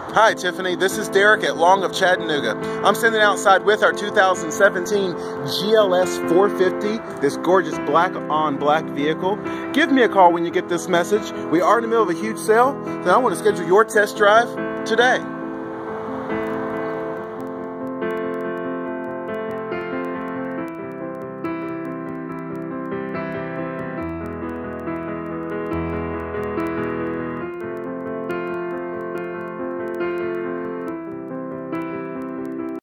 Hi Tiffany, this is Derek at Long of Chattanooga. I'm standing outside with our 2017 GLS 450, this gorgeous black on black vehicle. Give me a call when you get this message. We are in the middle of a huge sale, so I want to schedule your test drive today.